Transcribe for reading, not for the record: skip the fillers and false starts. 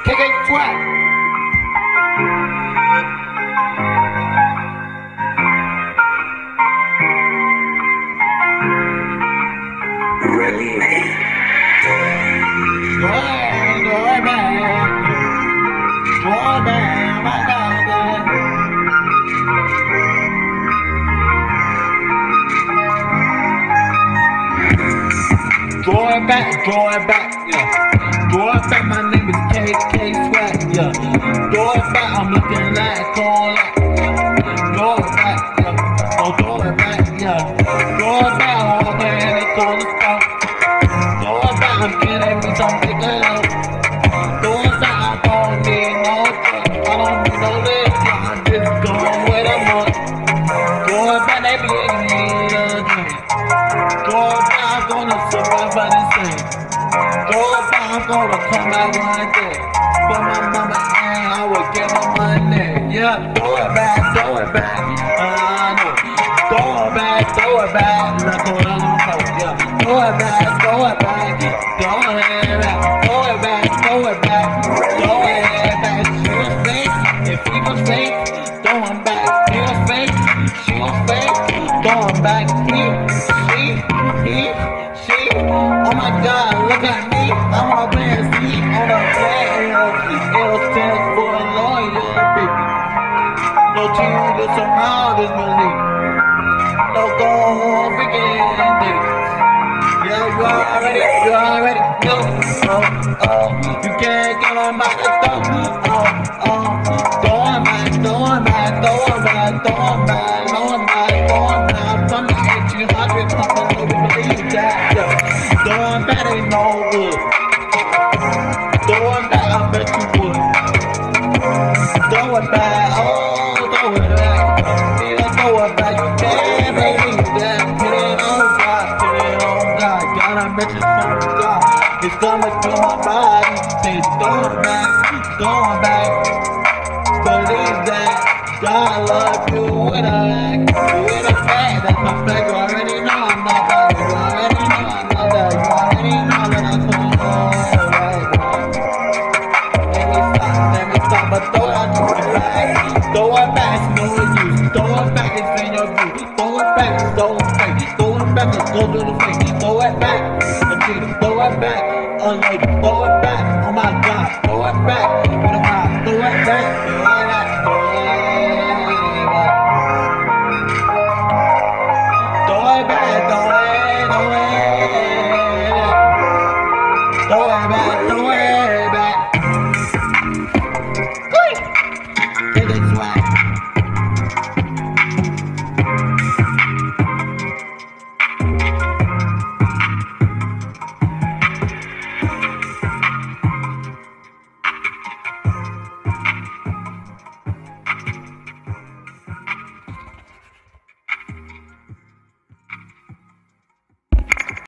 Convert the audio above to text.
KK Swag. Really, man. Go back. Draw it back, yeah. Draw it back, my name is KK Swag, yeah. Draw it back, I'm looking like call up. Draw it back, yeah. Oh, draw it back, yeah. Draw it back, all the hand and call the stuff. Draw it back, I'm getting me some bigger help. Draw it back, I don't need no drugs. I don't need no lips, yeah. I'm just going with a month. Draw it back, they be in need a drink. Draw it back, I'm gonna survive by this thing. Draw it back, I'm gonna come out one day. For my mama and I will get my money. Yeah, throw it back, I know. Throw it back, like a little hoe. Yeah, throw it back, throw it back. Throw it back, throw it back, throw it back. Throw it back, she was fake. If he was fake, throw him back. He was fake, she was fake. Throw him back, he, she. Oh my God, look at me. I'm a man, see, on a plan. It'll stand for loyalty. No changes around this belief. No gold beginning. Yeah, you already know. Oh, you can't get on my thumb. Going back. From the 1800s, Papa, no, we believe that. Yeah. Going back ain't no good. Going back, I bet you would. Throw it back, oh, throw it back. Yeah, throw it back, you can't believe that. Put it on God. Gotta mention from God. It's coming through my body. Say, throw it back. Believe that. God love you with a bag. That's my flag. You already know I'm not that. You already know that I'm so alright. Let me stop, but throw it back. Throw it back, it's no use. Throw it back, it's in your view. Throw it back, it's go to the face. Throw it back.